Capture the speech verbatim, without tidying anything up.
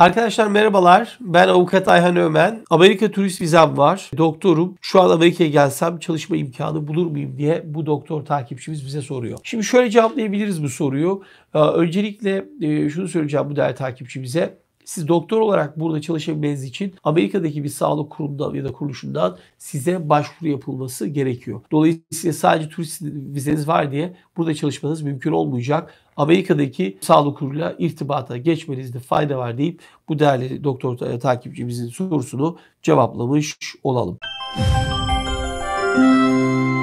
Arkadaşlar merhabalar. Ben Avukat Ayhan Ömen. Amerika turist vizem var. Doktorum. Şu an Amerika'ya gelsem çalışma imkanı bulur muyum diye bu doktor takipçimiz bize soruyor. Şimdi şöyle cevaplayabiliriz bu soruyu. Öncelikle şunu söyleyeceğim bu değerli takipçimize. Siz doktor olarak burada çalışabilmeniz için Amerika'daki bir sağlık kurumundan ya da kuruluşundan size başvuru yapılması gerekiyor. Dolayısıyla sadece turist vizeniz var diye burada çalışmanız mümkün olmayacak. Amerika'daki sağlık kuruluyla irtibata geçmenizde fayda var deyip bu değerli doktor takipçimizin sorusunu cevaplamış olalım.